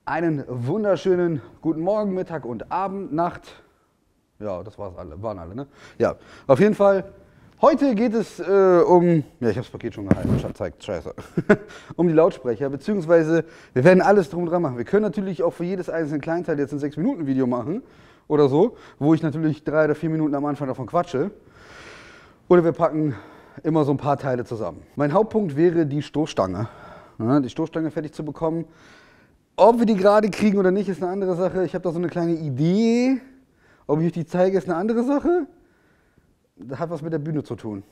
Einen wunderschönen guten Morgen, Mittag und Abend, Nacht. Ja, das war's alle, waren alle, ne? Ja, auf jeden Fall. Heute geht es um, ja, ich habe das Paket schon gehalten, zeigt, scheiße, um die Lautsprecher, beziehungsweise wir werden alles drum dran machen. Wir können natürlich auch für jedes einzelne Kleinteil jetzt ein 6-Minuten-Video machen oder so, wo ich natürlich 3 oder 4 Minuten am Anfang davon quatsche. Oder wir packen immer so ein paar Teile zusammen. Mein Hauptpunkt wäre die Stoßstange. Ja, die Stoßstange fertig zu bekommen. Ob wir die gerade kriegen oder nicht, ist eine andere Sache. Ich habe da so eine kleine Idee. Ob ich euch die zeige, ist eine andere Sache. Das hat was mit der Bühne zu tun.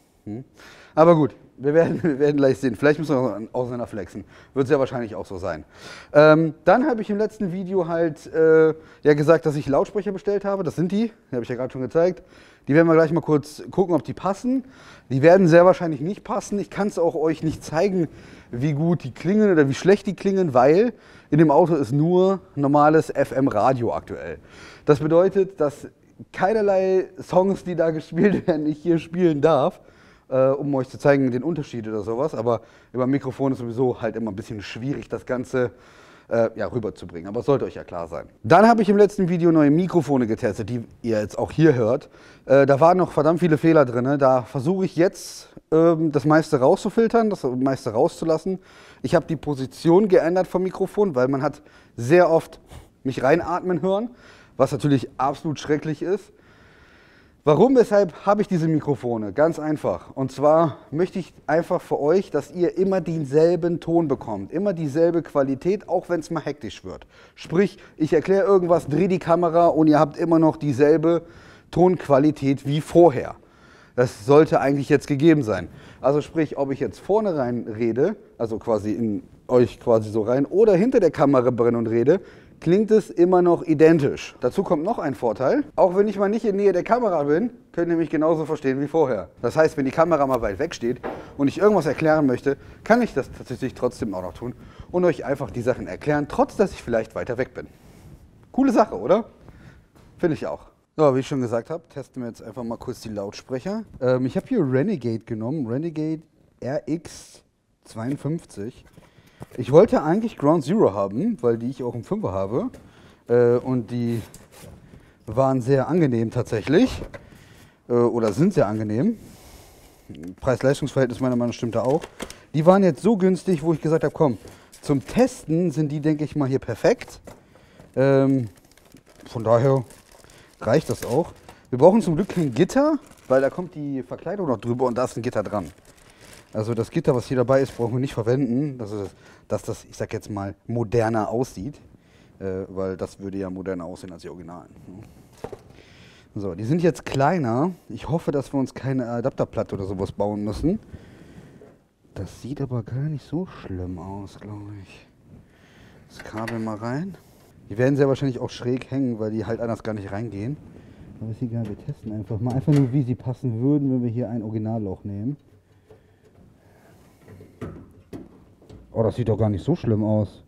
Aber gut, wir werden gleich sehen. Vielleicht müssen wir auseinander flexen. Wird sehr wahrscheinlich auch so sein. Dann habe ich im letzten Video halt ja gesagt, dass ich Lautsprecher bestellt habe. Das sind die habe ich ja gerade schon gezeigt. Die werden wir gleich mal kurz gucken, ob die passen. Die werden sehr wahrscheinlich nicht passen. Ich kann es auch euch nicht zeigen, wie gut die klingen oder wie schlecht die klingen, weil in dem Auto ist nur normales FM-Radio aktuell. Das bedeutet, dass keinerlei Songs, die da gespielt werden, ich hier spielen darf, um euch zu zeigen den Unterschied oder sowas. Aber über Mikrofon ist sowieso halt immer ein bisschen schwierig, das Ganze ja, rüberzubringen. Aber es sollte euch ja klar sein. Dann habe ich im letzten Video neue Mikrofone getestet, die ihr jetzt auch hier hört. Da waren noch verdammt viele Fehler drin. Da versuche ich jetzt das meiste rauszufiltern, das meiste rauszulassen. Ich habe die Position geändert vom Mikrofon, weil man hat sehr oft mich reinatmen hören, was natürlich absolut schrecklich ist. Warum, weshalb habe ich diese Mikrofone? Ganz einfach. Und zwar möchte ich einfach für euch, dass ihr immer denselben Ton bekommt. Immer dieselbe Qualität, auch wenn es mal hektisch wird. Sprich, ich erkläre irgendwas, drehe die Kamera und ihr habt immer noch dieselbe Tonqualität wie vorher. Das sollte eigentlich jetzt gegeben sein. Also sprich, ob ich jetzt vorne rein rede, also quasi in euch quasi so rein, oder hinter der Kamera brenne und rede, klingt es immer noch identisch. Dazu kommt noch ein Vorteil. Auch wenn ich mal nicht in Nähe der Kamera bin, könnt ihr mich genauso verstehen wie vorher. Das heißt, wenn die Kamera mal weit weg steht und ich irgendwas erklären möchte, kann ich das tatsächlich trotzdem auch noch tun und euch einfach die Sachen erklären, trotz dass ich vielleicht weiter weg bin. Coole Sache, oder? Finde ich auch. So, wie ich schon gesagt habe, testen wir jetzt einfach mal kurz die Lautsprecher. Ich habe hier Renegade genommen, Renegade RX 52. Ich wollte eigentlich Ground Zero haben, weil die ich auch im 5er habe. Und die waren sehr angenehm tatsächlich. Oder sind sehr angenehm. Preis-Leistungs-Verhältnis meiner Meinung nach stimmt da auch. Die waren jetzt so günstig, wo ich gesagt habe, komm, zum Testen sind die, denke ich mal, hier perfekt. Von daher reicht das auch. Wir brauchen zum Glück kein Gitter, weil da kommt die Verkleidung noch drüber und da ist ein Gitter dran. Also das Gitter, was hier dabei ist, brauchen wir nicht verwenden, dass das, ich sag jetzt mal, moderner aussieht. Weil das würde ja moderner aussehen als die Originalen. So, die sind jetzt kleiner. Ich hoffe, dass wir uns keine Adapterplatte oder sowas bauen müssen. Das sieht aber gar nicht so schlimm aus, glaube ich. Das Kabel mal rein. Die werden sehr wahrscheinlich auch schräg hängen, weil die halt anders gar nicht reingehen. Aber ist egal, wir testen einfach mal. Einfach nur, wie sie passen würden, wenn wir hier ein Originalloch nehmen. Oh, das sieht doch gar nicht so schlimm aus.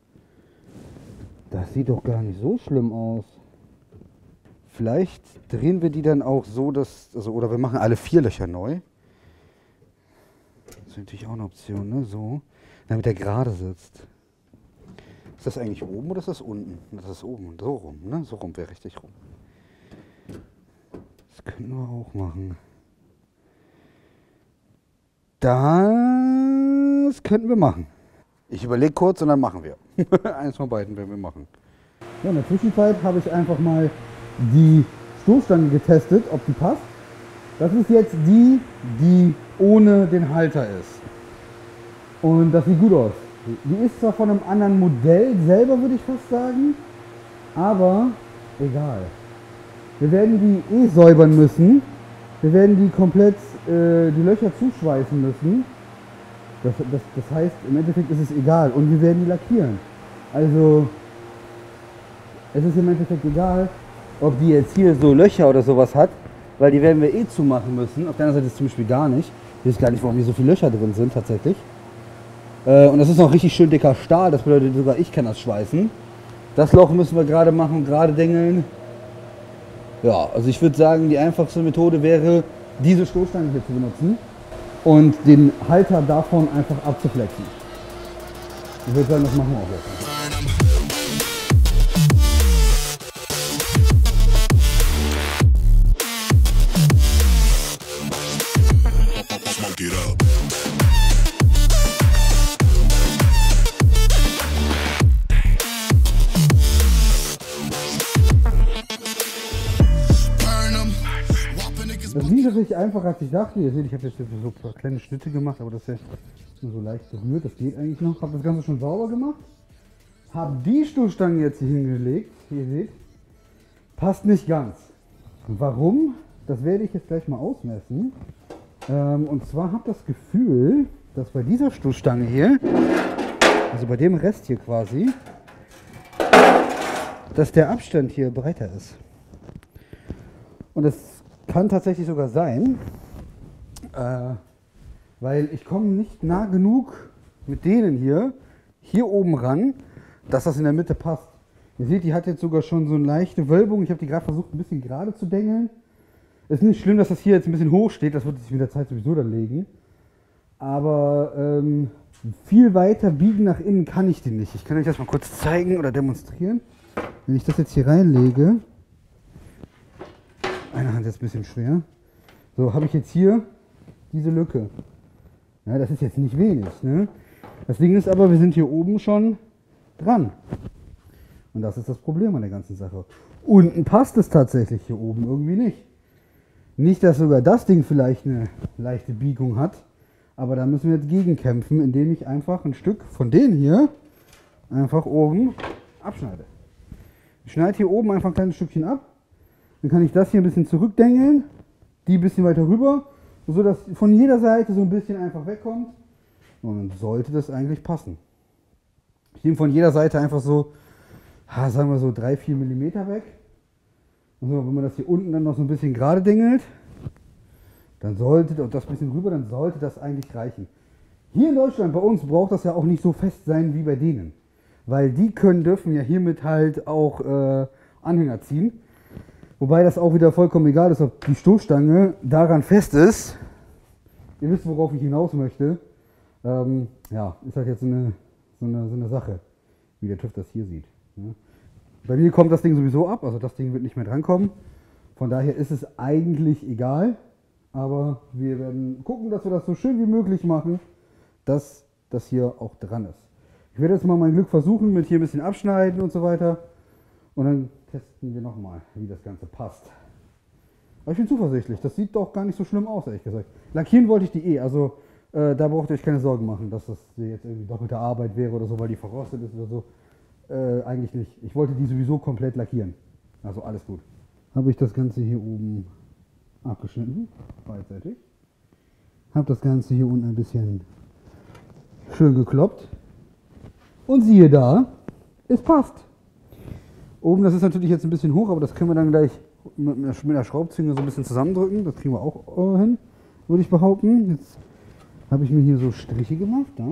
Das sieht doch gar nicht so schlimm aus. Vielleicht drehen wir die dann auch so, dass, also, oder wir machen alle 4 Löcher neu. Das ist natürlich auch eine Option, ne? So, damit der gerade sitzt. Ist das eigentlich oben oder ist das unten? Das ist oben, so rum, ne? So rum wäre richtig rum. Das könnten wir auch machen. Das könnten wir machen. Ich überlege kurz und dann machen wir. Eins von beiden werden wir machen. Ja, in der Zwischenzeit habe ich einfach mal die Stoßstange getestet, ob die passt. Das ist jetzt die, die ohne den Halter ist. Und das sieht gut aus. Die ist zwar von einem anderen Modell selber, würde ich fast sagen, aber egal. Wir werden die säubern müssen. Wir werden die komplett die Löcher zuschweißen müssen. Das heißt, im Endeffekt ist es egal. Und wir werden die lackieren. Also, es ist im Endeffekt egal, ob die jetzt hier so Löcher oder sowas hat, weil die werden wir zumachen müssen. Auf der anderen Seite ist zum Beispiel gar nicht. Ich weiß gar nicht, warum hier so viele Löcher drin sind tatsächlich. Und das ist noch richtig schön dicker Stahl. Das bedeutet, sogar ich kann das schweißen. Das Loch müssen wir gerade machen, gerade dengeln. Ja, also ich würde sagen, die einfachste Methode wäre, diese Stoßstange hier zu benutzen und den Halter davon einfach abzuflexen. Ich würde sagen, das machen wir auch jetzt. ging tatsächlich einfacher, als ich dachte. Ihr seht, ich habe jetzt so kleine Schnitte gemacht, aber das ist ja nur so leicht berührt. Das geht eigentlich noch. Habe das Ganze schon sauber gemacht. Habe die Stoßstange jetzt hier hingelegt. Ihr seht, passt nicht ganz. Warum? Das werde ich jetzt gleich mal ausmessen. Und zwar habe ich das Gefühl, dass bei dieser Stoßstange hier, also bei dem Rest hier quasi, dass der Abstand hier breiter ist. Und das kann tatsächlich sogar sein, weil ich komme nicht nah genug mit denen hier oben ran, dass das in der Mitte passt. Ihr seht, die hat jetzt sogar schon so eine leichte Wölbung. Ich habe die gerade versucht, ein bisschen gerade zu dengeln. Es ist nicht schlimm, dass das hier jetzt ein bisschen hoch steht, das wird sich mit der Zeit sowieso dann legen. Aber viel weiter biegen nach innen kann ich den nicht. Ich kann euch das mal kurz zeigen oder demonstrieren. Wenn ich das jetzt hier reinlege, eine Hand ist ein bisschen schwer, so habe ich jetzt hier diese Lücke. Ja, das ist jetzt nicht wenig. Ne? Das Ding ist aber, wir sind hier oben schon dran. Und das ist das Problem an der ganzen Sache. Unten passt es tatsächlich, hier oben irgendwie nicht. Nicht, dass sogar das Ding vielleicht eine leichte Biegung hat, aber da müssen wir jetzt gegenkämpfen, indem ich einfach ein Stück von denen hier einfach oben abschneide. Ich schneide hier oben einfach ein kleines Stückchen ab, dann kann ich das hier ein bisschen zurückdengeln, die ein bisschen weiter rüber, so dass von jeder Seite so ein bisschen einfach wegkommt. Und dann sollte das eigentlich passen. Ich nehme von jeder Seite einfach so, sagen wir so 3-4 mm weg. Und so, wenn man das hier unten dann noch so ein bisschen gerade dingelt, dann sollte, und das bisschen rüber, dann sollte das eigentlich reichen. Hier in Deutschland, bei uns, braucht das ja auch nicht so fest sein wie bei denen. Weil die dürfen ja hiermit halt auch Anhänger ziehen. Wobei das auch wieder vollkommen egal ist, ob die Stoßstange daran fest ist. Ihr wisst, worauf ich hinaus möchte. Ja, ist halt jetzt so eine Sache, wie der TÜV das hier sieht. Ne? Bei mir kommt das Ding sowieso ab, also das Ding wird nicht mehr drankommen. Von daher ist es eigentlich egal. Aber wir werden gucken, dass wir das so schön wie möglich machen, dass das hier auch dran ist. Ich werde jetzt mal mein Glück versuchen mit hier ein bisschen abschneiden und so weiter. Und dann testen wir nochmal, wie das Ganze passt. Aber ich bin zuversichtlich, das sieht doch gar nicht so schlimm aus, ehrlich gesagt. Lackieren wollte ich die also da braucht ihr euch keine Sorgen machen, dass das jetzt irgendwie doppelte Arbeit wäre oder so, weil die verrostet ist oder so. Eigentlich nicht. Ich wollte die sowieso komplett lackieren. Also alles gut. Habe ich das Ganze hier oben abgeschnitten, beidseitig. Habe das Ganze hier unten ein bisschen schön gekloppt. Und siehe da, es passt. Oben, das ist natürlich jetzt ein bisschen hoch, aber das können wir dann gleich mit der Schraubzwinge so ein bisschen zusammendrücken. Das kriegen wir auch hin, würde ich behaupten. Jetzt habe ich mir hier so Striche gemacht. Da.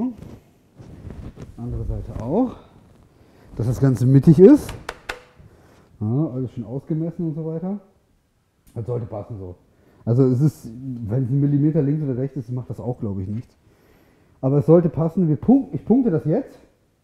Andere Seite auch. Dass das Ganze mittig ist. Ja, alles schön ausgemessen und so weiter. Das sollte passen so. Also es ist, wenn es ein Millimeter links oder rechts ist, macht das auch, glaube ich, nichts. Aber es sollte passen. Ich punkte das jetzt.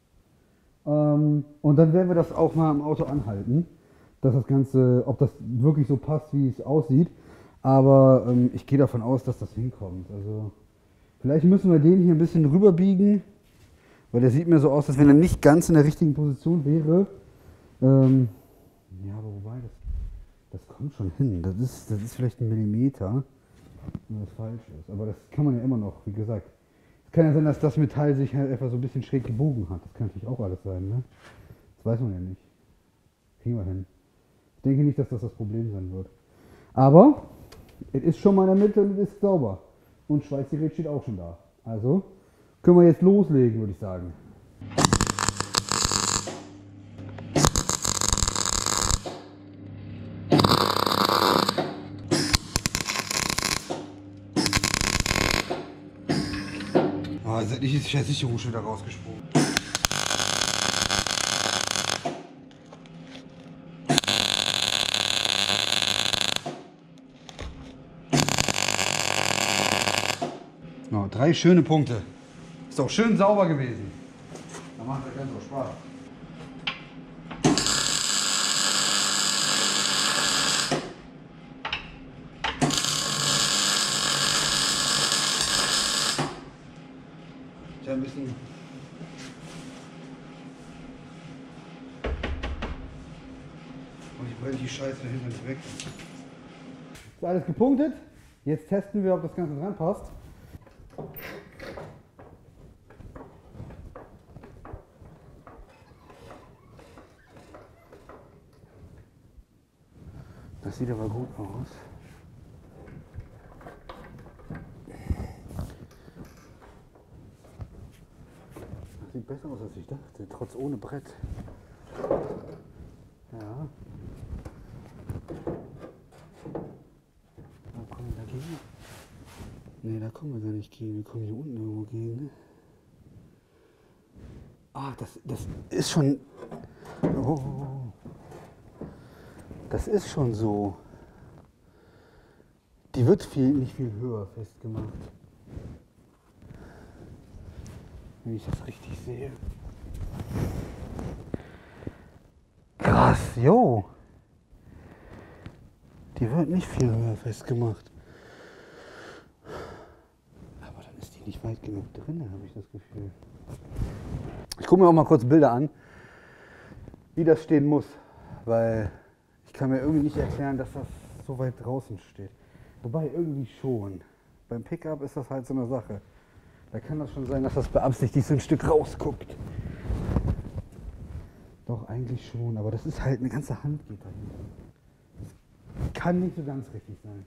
Und dann werden wir das auch mal im Auto anhalten. Dass das Ganze, ob das wirklich so passt, wie es aussieht. Aber ich gehe davon aus, dass das hinkommt. Also vielleicht müssen wir den hier ein bisschen rüberbiegen. Weil der sieht mir so aus, als wenn er nicht ganz in der richtigen Position wäre. Ja, aber wobei, das kommt schon hin. Das ist vielleicht ein Millimeter, wenn das falsch ist. Aber das kann man ja immer noch, wie gesagt. Es kann ja sein, dass das Metall sich halt einfach so ein bisschen schräg gebogen hat. Das kann natürlich auch alles sein, ne? Das weiß man ja nicht. Kriegen wir hin. Ich denke nicht, dass das das Problem sein wird. Aber es ist schon mal in der Mitte und es ist sauber. Und Schweißgerät steht auch schon da. Also können wir jetzt loslegen, würde ich sagen. Oh, endlich ist die Sicherung schon wieder rausgesprungen. Oh, 3 schöne Punkte. Ist auch schön sauber gewesen. Da macht das ganz so Spaß. Ich habe ein bisschen. Und ich brenne die Scheiße dahinter nicht weg. Ist alles gepunktet. Jetzt testen wir, ob das Ganze dran passt. Das sieht aber gut aus. Das sieht besser aus, als ich dachte, trotz ohne Brett. Ja. Da kommen wir dagegen. Ne, da kommen wir gar nicht gegen. Wir kommen hier unten irgendwo gegen. Ne? Ah, das ist schon. Oh. Das ist schon so. Die wird nicht viel höher festgemacht. Wenn ich das richtig sehe. Krass, jo. Die wird nicht viel höher festgemacht. Aber dann ist die nicht weit genug drin, habe ich das Gefühl. Ich gucke mir auch mal kurz Bilder an, wie das stehen muss. Weil ich kann mir irgendwie nicht erklären, dass das so weit draußen steht. Wobei irgendwie schon. Beim Pickup ist das halt so eine Sache. Da kann das schon sein, dass das beabsichtigt so ein Stück rausguckt. Doch, eigentlich schon. Aber das ist halt eine ganze Hand geht dahinter. Das kann nicht so ganz richtig sein.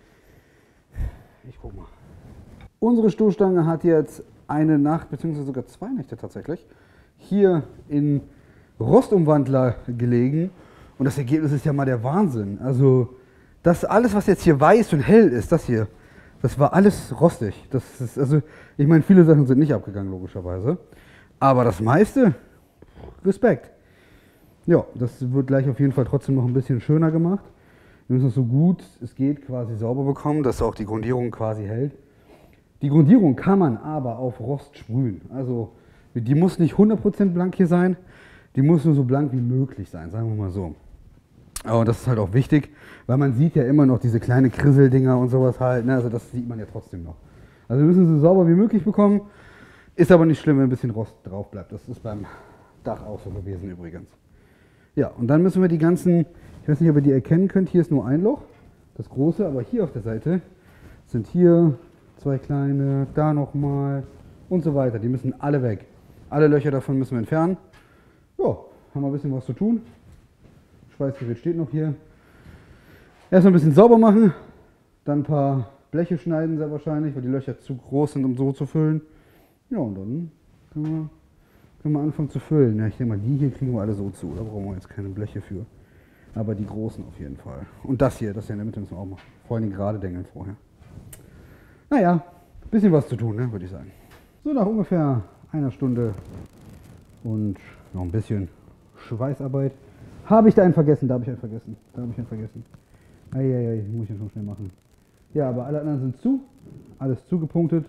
Ich guck mal. Unsere Stoßstange hat jetzt eine Nacht, beziehungsweise sogar 2 Nächte tatsächlich, hier in Rostumwandler gelegen. Und das Ergebnis ist ja mal der Wahnsinn. Also das alles, was jetzt hier weiß und hell ist, das hier, das war alles rostig. Das ist, also, ich meine, viele Sachen sind nicht abgegangen, logischerweise. Aber das meiste, Respekt. Ja, das wird gleich auf jeden Fall trotzdem noch ein bisschen schöner gemacht. Wir müssen es so gut es geht quasi sauber bekommen, dass auch die Grundierung quasi hält. Die Grundierung kann man aber auf Rost sprühen. Also die muss nicht 100% blank hier sein, die muss nur so blank wie möglich sein, sagen wir mal so. Aber das ist halt auch wichtig, weil man sieht ja immer noch diese kleinen Krisseldinger und sowas halt, ne? Also das sieht man ja trotzdem noch. Also wir müssen sie so sauber wie möglich bekommen, ist aber nicht schlimm, wenn ein bisschen Rost drauf bleibt. Das ist beim Dach auch so gewesen übrigens. Ja, und dann müssen wir die ganzen, ich weiß nicht, ob ihr die erkennen könnt, hier ist nur ein Loch, das große, aber hier auf der Seite sind hier 2 kleine, da nochmal und so weiter. Die müssen alle weg. Alle Löcher davon müssen wir entfernen. Ja, haben wir ein bisschen was zu tun. Schweißgerät steht noch hier. Erstmal ein bisschen sauber machen, dann ein paar Bleche schneiden sehr wahrscheinlich, weil die Löcher zu groß sind, um so zu füllen. Ja, und dann können wir anfangen zu füllen. Ja, ich denke mal, die hier kriegen wir alle so zu. Da brauchen wir jetzt keine Bleche für. Aber die großen auf jeden Fall. Und das hier in der Mitte müssen wir auch machen. Vor allem gerade dengeln vorher. Naja, ein bisschen was zu tun, ne, würde ich sagen. So, nach ungefähr einer Stunde und noch ein bisschen Schweißarbeit. Habe ich da einen vergessen? Da habe ich einen vergessen. Da habe ich einen vergessen. Eieiei, muss ich ja schon schnell machen. Ja, aber alle anderen sind zu. Alles zugepunktet.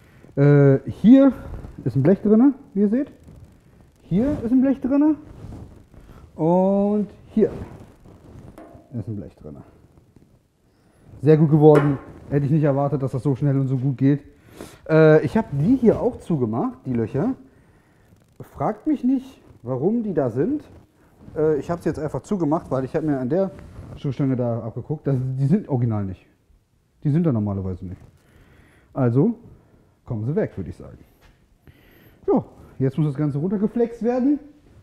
Hier ist ein Blech drin, wie ihr seht. Hier ist ein Blech drin. Und hier ist ein Blech drin. Sehr gut geworden. Hätte ich nicht erwartet, dass das so schnell und so gut geht. Ich habe die hier auch zugemacht, die Löcher. Fragt mich nicht, warum die da sind. Ich habe es jetzt einfach zugemacht, weil ich habe mir an der Stoßstange da abgeguckt. Die sind original nicht. Die sind da normalerweise nicht. Also kommen sie weg, würde ich sagen. Ja, jetzt muss das Ganze runtergeflext werden.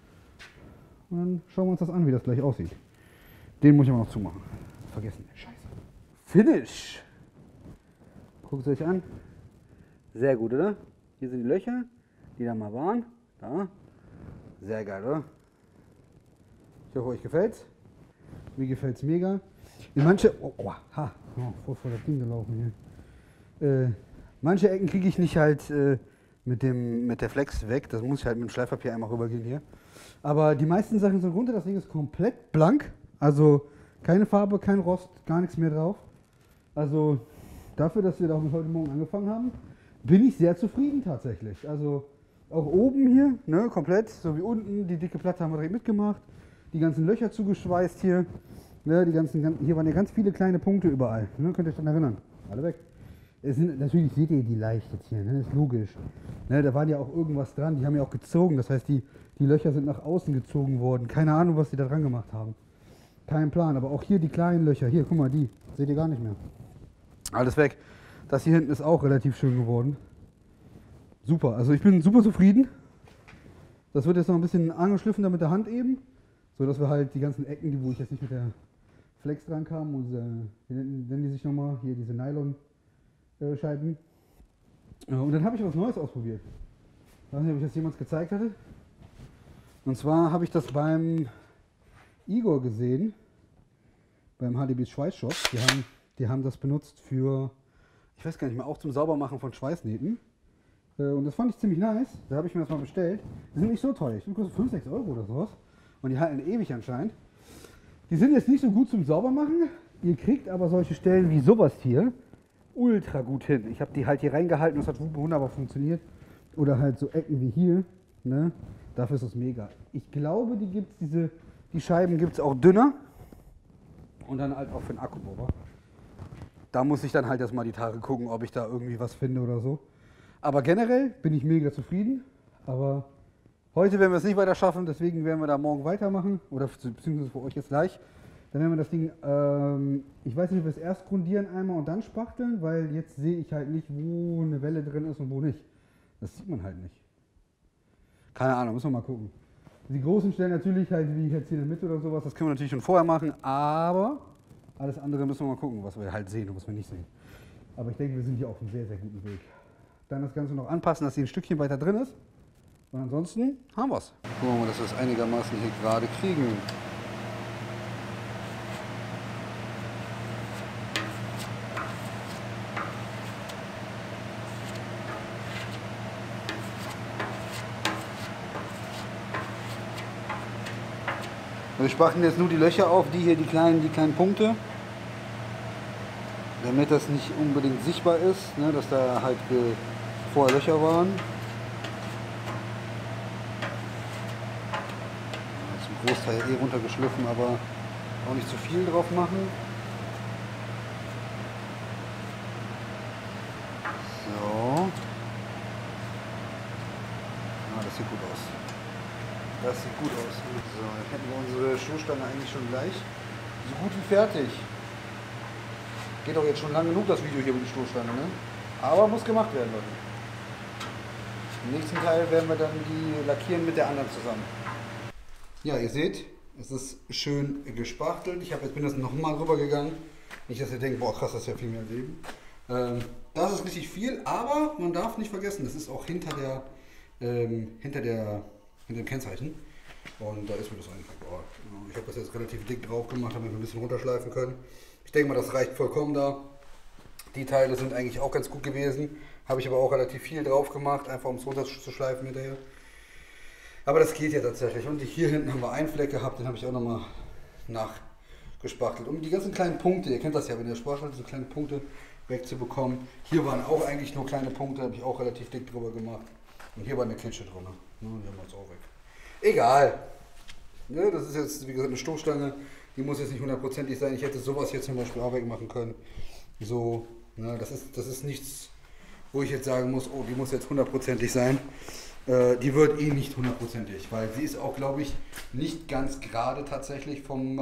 Und dann schauen wir uns das an, wie das gleich aussieht. Den muss ich aber noch zumachen. Vergessen. Scheiße. Finish. Guckt es euch an. Sehr gut, oder? Hier sind die Löcher, die da mal waren. Da. Sehr geil, oder? Ich hoffe, euch gefällt's. Mir gefällt's mega. In manche. Voll vor das Ding gelaufen hier. Manche Ecken kriege ich nicht halt mit der Flex weg. Das muss ich halt mit dem Schleifpapier einmal rübergehen hier. Aber die meisten Sachen sind runter. Das Ding ist komplett blank. Also keine Farbe, kein Rost, gar nichts mehr drauf. Also dafür, dass wir da heute Morgen angefangen haben, bin ich sehr zufrieden tatsächlich. Also auch oben hier, ne, komplett, so wie unten, die dicke Platte haben wir direkt mitgemacht. Die ganzen Löcher zugeschweißt hier. Ne, hier waren ja ganz viele kleine Punkte überall. Ne, könnt ihr euch daran erinnern. Alle weg. Natürlich seht ihr die leicht jetzt hier, ne, ist logisch. Ne, da war ja auch irgendwas dran, die haben ja auch gezogen. Das heißt, die Löcher sind nach außen gezogen worden. Keine Ahnung, was die da dran gemacht haben. Kein Plan, aber auch hier die kleinen Löcher. Hier, guck mal, die seht ihr gar nicht mehr. Alles weg. Das hier hinten ist auch relativ schön geworden. Super, also ich bin super zufrieden. Das wird jetzt noch ein bisschen angeschliffen da mit der Hand eben, so dass wir halt die ganzen Ecken, wo ich jetzt nicht mit der Flex dran kam, und wie nennen die sich nochmal, hier diese Nylon-Scheiben. Und dann habe ich was Neues ausprobiert. Ich weiß nicht, ob ich das jemals gezeigt hatte. Und zwar habe ich das beim Igor gesehen, beim HDB Schweißshop. Die haben das benutzt für, ich weiß gar nicht mehr, auch zum Saubermachen von Schweißnähten. Und das fand ich ziemlich nice. Da habe ich mir das mal bestellt. Die sind nicht so teuer. Die kosten 5, 6 Euro oder sowas. Und die halten ewig anscheinend. Die sind jetzt nicht so gut zum Saubermachen. Ihr kriegt aber solche Stellen wie sowas hier ultra gut hin. Ich habe die halt hier reingehalten und es hat wunderbar funktioniert. Oder halt so Ecken wie hier. Ne? Dafür ist das mega. Ich glaube, die Scheiben gibt es auch dünner. Und dann halt auch für den Akkubohrer. Da muss ich dann halt erstmal die Tage gucken, ob ich da irgendwie was finde oder so. Aber generell bin ich mega zufrieden. Aber heute werden wir es nicht weiter schaffen, deswegen werden wir da morgen weitermachen. Oder beziehungsweise für euch jetzt gleich. Dann werden wir das Ding, ich weiß nicht, ob wir es erst grundieren einmal und dann spachteln, weil jetzt sehe ich halt nicht, wo eine Welle drin ist und wo nicht. Das sieht man halt nicht. Keine Ahnung, müssen wir mal gucken. Die großen Stellen natürlich halt, wie jetzt hier in der Mitte oder sowas, das können wir natürlich schon vorher machen, aber alles andere müssen wir mal gucken, was wir halt sehen und was wir nicht sehen. Aber ich denke, wir sind hier auf einem sehr, sehr guten Weg. Dann das Ganze noch anpassen, dass hier ein Stückchen weiter drin ist. Und ansonsten haben wir es. Gucken wir mal, dass wir es einigermaßen hier gerade kriegen. Wir spachteln jetzt nur die Löcher auf, die kleinen Punkte, damit das nicht unbedingt sichtbar ist, ne, dass da halt vorher Löcher waren. Zum Großteil eh runtergeschliffen, aber auch nicht zu viel drauf machen. So. Ah, das sieht gut aus. Das sieht gut aus. So, jetzt hätten wir unsere Stoßstange eigentlich schon gleich so gut wie fertig. Geht auch jetzt schon lang genug das Video hier mit der Stoßstange, ne? Aber muss gemacht werden, Leute. Im nächsten Teil werden wir dann die lackieren mit der anderen zusammen. Ja, ihr seht, es ist schön gespachtelt. Bin das nochmal rüber gegangen. Nicht, dass ihr denkt, boah krass, das ist ja viel mehr Leben. Das ist richtig viel, aber man darf nicht vergessen, das ist auch hinter dem Kennzeichen. Und da ist mir das eigentlich egal. Ich habe das jetzt relativ dick drauf gemacht, damit wir ein bisschen runterschleifen können. Ich denke mal, das reicht vollkommen da. Die Teile sind eigentlich auch ganz gut gewesen. Habe ich aber auch relativ viel drauf gemacht, einfach um es runterzuschleifen hinterher. Aber das geht ja tatsächlich. Und hier hinten haben wir einen Fleck gehabt, den habe ich auch nochmal nachgespachtelt. Um die ganzen kleinen Punkte, ihr kennt das ja, wenn ihr spachtelt, so kleine Punkte wegzubekommen. Hier waren auch eigentlich nur kleine Punkte, habe ich auch relativ dick drüber gemacht. Und hier war eine Klitsche drin. Die haben wir jetzt auch weg. Egal. Ne, das ist jetzt, wie gesagt, eine Stoßstange. Die muss jetzt nicht hundertprozentig sein. Ich hätte sowas hier zum Beispiel auch wegmachen können. So, ne, das ist nichts, wo ich jetzt sagen muss, oh, die muss jetzt hundertprozentig sein. Die wird eh nicht hundertprozentig, weil sie ist auch, glaube ich, nicht ganz gerade tatsächlich vom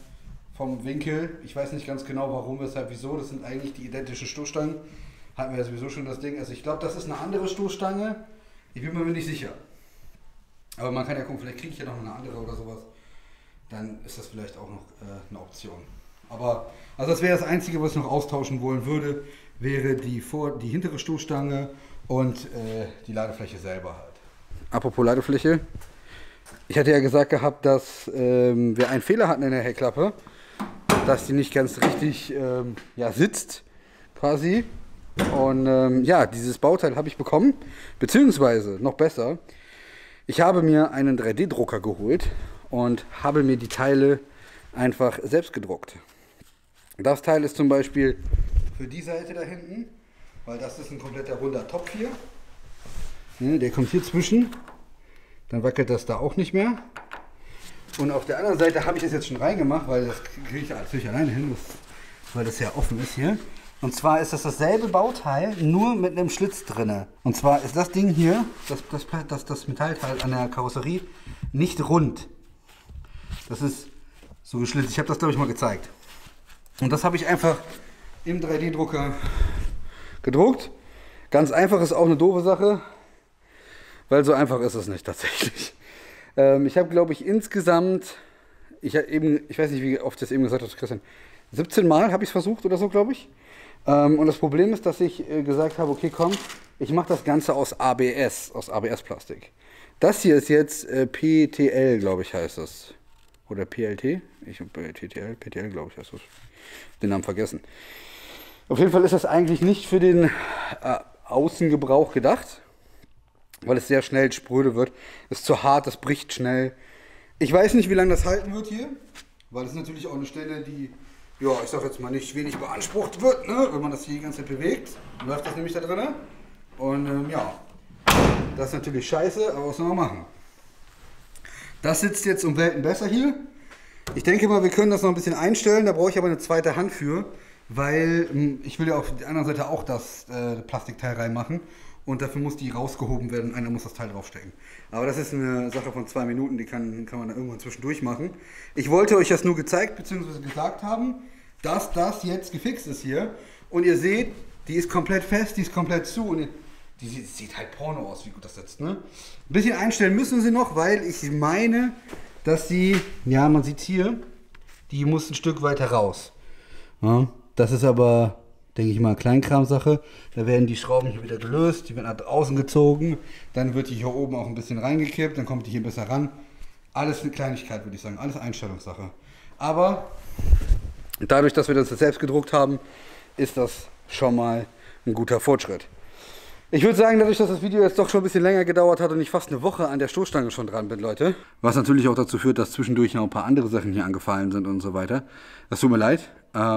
Winkel. Ich weiß nicht ganz genau, warum, weshalb, wieso. Das sind eigentlich die identischen Stoßstangen. Hatten wir ja sowieso schon das Ding. Also ich glaube, das ist eine andere Stoßstange. Ich bin mir nicht sicher. Aber man kann ja gucken, vielleicht kriege ich ja noch eine andere oder sowas. Dann ist das vielleicht auch noch eine Option. Aber also das wäre das Einzige, was ich noch austauschen wollen würde, wäre die hintere Stoßstange und die Ladefläche selber halt. Apropos Ladefläche. Ich hatte ja gesagt gehabt, dass wir einen Fehler hatten in der Heckklappe. Dass die nicht ganz richtig sitzt quasi. Und ja, dieses Bauteil habe ich bekommen. Beziehungsweise, noch besser, ich habe mir einen 3D-Drucker geholt und habe mir die Teile einfach selbst gedruckt. Das Teil ist zum Beispiel für die Seite da hinten, weil das ist ein kompletter runder Topf hier. Der kommt hier zwischen, dann wackelt das da auch nicht mehr. Und auf der anderen Seite habe ich das jetzt schon reingemacht, weil das kriege ich natürlich alleine hin, weil das ja offen ist hier. Und zwar ist das dasselbe Bauteil, nur mit einem Schlitz drin. Und zwar ist das Ding hier, das Metallteil an der Karosserie, nicht rund. Das ist so geschlitzt. Ich habe das, glaube ich, mal gezeigt. Und das habe ich einfach im 3D-Drucker gedruckt. Ganz einfach ist auch eine doofe Sache, weil so einfach ist es nicht tatsächlich. Ich habe, glaube ich, insgesamt, ich weiß nicht, wie oft ich das eben gesagt habe, Christian, 17 Mal habe ich es versucht oder so, glaube ich. Und das Problem ist, dass ich gesagt habe, okay, komm, ich mache das Ganze aus ABS-Plastik. Das hier ist jetzt PTL, glaube ich, heißt das. Oder PLT? Ich habe PTL, glaube ich, heißt das. Den Namen vergessen. Auf jeden Fall ist das eigentlich nicht für den Außengebrauch gedacht, weil es sehr schnell spröde wird. Es ist zu hart, das bricht schnell. Ich weiß nicht, wie lange das halten wird hier, weil es natürlich auch eine Stelle, die, ja, ich sag jetzt mal nicht wenig beansprucht wird, ne? Wenn man das hier die ganze Zeit bewegt, läuft das nämlich da drin. Und ja, das ist natürlich scheiße, aber was soll man machen? Das sitzt jetzt um Welten besser hier. Ich denke mal, wir können das noch ein bisschen einstellen, da brauche ich aber eine zweite Hand für, weil ich will ja auf der anderen Seite auch das Plastikteil reinmachen und dafür muss die rausgehoben werden und einer muss das Teil draufstecken. Aber das ist eine Sache von 2 Minuten, die kann man da irgendwann zwischendurch machen. Ich wollte euch das nur gezeigt bzw. gesagt haben, dass das jetzt gefixt ist hier und ihr seht, die ist komplett fest, die ist komplett zu und die sieht halt Porno aus, wie gut das sitzt, ne? Ein bisschen einstellen müssen sie noch, weil ich meine, dass sie, ja, man sieht hier, die muss ein Stück weiter raus. Ja, das ist aber, denke ich mal, Kleinkramsache. Da werden die Schrauben hier wieder gelöst, die werden nach außen gezogen, dann wird die hier oben auch ein bisschen reingekippt, dann kommt die hier besser ran. Alles eine Kleinigkeit, würde ich sagen, alles Einstellungssache. Aber dadurch, dass wir das jetzt selbst gedruckt haben, ist das schon mal ein guter Fortschritt. Ich würde sagen, dadurch, dass das Video jetzt doch schon ein bisschen länger gedauert hat und ich fast eine Woche an der Stoßstange schon dran bin, Leute, was natürlich auch dazu führt, dass zwischendurch noch ein paar andere Sachen hier angefallen sind und so weiter. Das tut mir leid.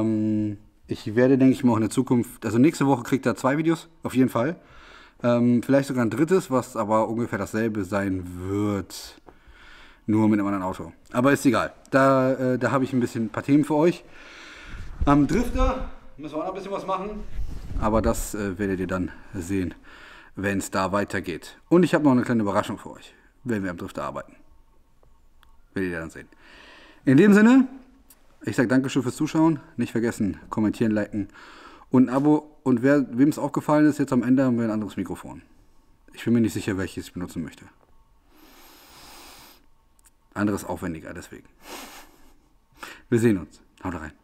Ich werde, denke ich mal, auch in der Zukunft, also nächste Woche kriegt ihr 2 Videos, auf jeden Fall. Vielleicht sogar ein drittes, was aber ungefähr dasselbe sein wird, nur mit einem anderen Auto. Aber ist egal, da habe ich ein paar Themen für euch. Am Drifter müssen wir auch noch ein bisschen was machen. Aber das werdet ihr dann sehen, wenn es da weitergeht. Und ich habe noch eine kleine Überraschung für euch, wenn wir am Drifter arbeiten. Werdet ihr dann sehen. In dem Sinne, ich sage Dankeschön fürs Zuschauen. Nicht vergessen, kommentieren, liken und ein Abo. Und wem es aufgefallen ist, jetzt am Ende haben wir ein anderes Mikrofon. Ich bin mir nicht sicher, welches ich benutzen möchte. Anderes aufwendiger, deswegen. Wir sehen uns. Haut rein.